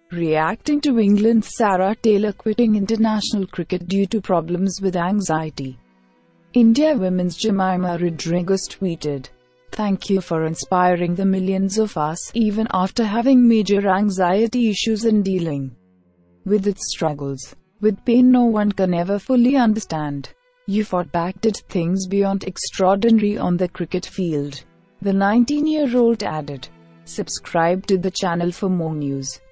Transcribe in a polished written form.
Reacting to England's Sarah Taylor quitting international cricket due to problems with anxiety, India women's Jemimah Rodrigues tweeted, "Thank you for inspiring the millions of us, even after having major anxiety issues and dealing with its struggles, with pain no one can ever fully understand. You fought back, did things beyond extraordinary on the cricket field." The 19-year-old added, "Subscribe to the channel for more news."